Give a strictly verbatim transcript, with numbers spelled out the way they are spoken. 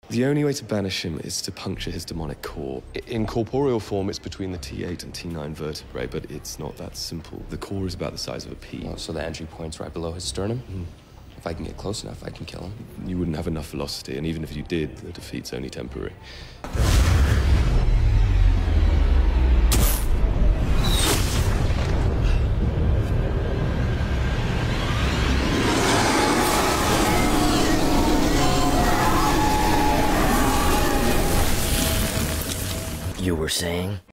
The only way to banish him is to puncture his demonic core. In corporeal form, it's between the T eight and T nine vertebrae, but it's not that simple. The core is about the size of a pea. Oh, so the entry point's right below his sternum? Mm. If I can get close enough, I can kill him. You wouldn't have enough velocity, and even if you did, the defeat's only temporary. You were saying?